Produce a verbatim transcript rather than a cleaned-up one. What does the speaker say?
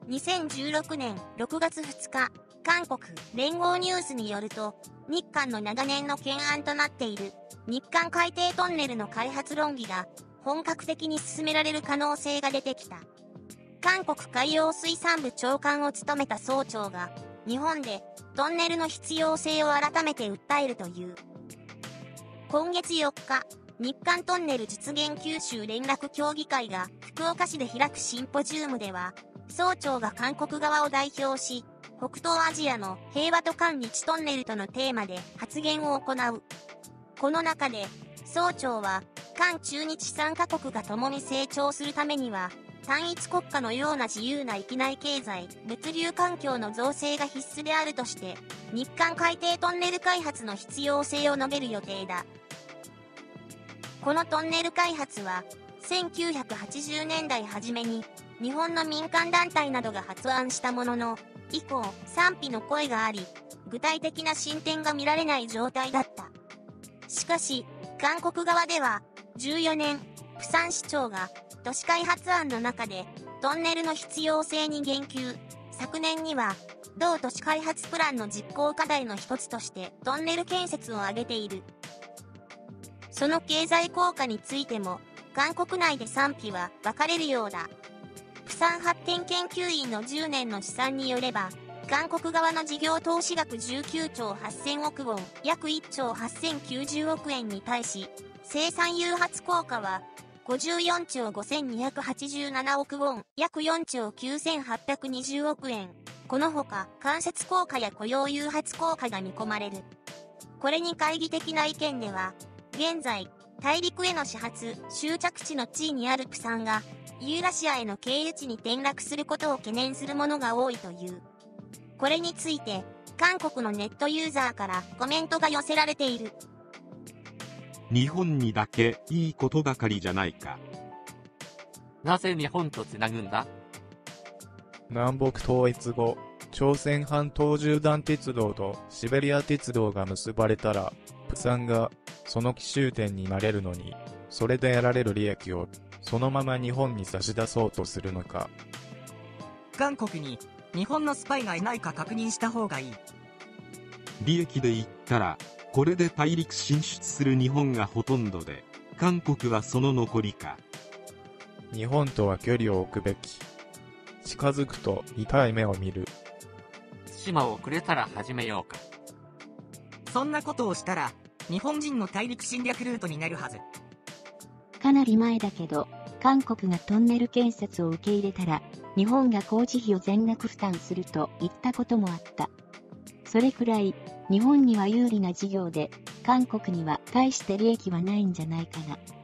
にせんじゅうろくねんろくがつふつか、韓国聯合ニュースによると、日韓の長年の懸案となっている日韓海底トンネルの開発論議が本格的に進められる可能性が出てきた。韓国海洋水産部長官を務めた総長が日本でトンネルの必要性を改めて訴えるという。今月よっか、日韓トンネル実現九州連絡協議会が福岡市で開くシンポジウムでは、総長が韓国側を代表し、北東アジアの平和と韓日トンネルとのテーマで発言を行う。この中で、総長は、韓中日さんカ国が共に成長するためには、単一国家のような自由な域内経済、物流環境の造成が必須であるとして、日韓海底トンネル開発の必要性を述べる予定だ。このトンネル開発は、せんきゅうひゃくはちじゅうねんだい初めに、日本の民間団体などが発案したものの、以降、賛否の声があり、具体的な進展が見られない状態だった。しかし、韓国側では、じゅうよねん、釜山市長が、都市開発案の中で、トンネルの必要性に言及。昨年には、同都市開発プランの実行課題の一つとして、トンネル建設を挙げている。その経済効果についても、韓国内で賛否は分かれるようだ。釜山発展研究院のじゅうねんの試算によれば、韓国側の事業投資額じゅうきゅうちょうはっせんおくウォン、約いっちょうはっせんきゅうじゅうおくえんに対し、生産誘発効果は、ごじゅうよんちょうごせんにひゃくはちじゅうななおくウォン、約よんちょうきゅうせんはっぴゃくにじゅうおくえん。このほか、間接効果や雇用誘発効果が見込まれる。これに懐疑的な意見では、現在、大陸への始発、終着地の地位にある釜山が、ユーラシアへの経由地に転落することを懸念する者が多いという。これについて、韓国のネットユーザーからコメントが寄せられている。 日本にだけいいことばかりじゃないか。 なぜ日本とつなぐんだ？ 南北統一後、朝鮮半島縦断鉄道とシベリア鉄道が結ばれたら、釜山がその起終点になれるのに、それで得られる利益をそのまま日本に差し出そうとするのか。 韓国に日本のスパイがいないか確認した方がいい。 利益で言ったら、これで大陸進出する日本がほとんどで、韓国はその残りか。 日本とは距離を置くべき。近づくと痛い目を見る。 島をくれたら始めようか。 そんなことをしたら、日本人の大陸侵略ルートになるはず。 かなり前だけど、韓国がトンネル建設を受け入れたら、日本が工事費を全額負担すると言ったこともあった。それくらい、日本には有利な事業で、韓国には大して利益はないんじゃないかな。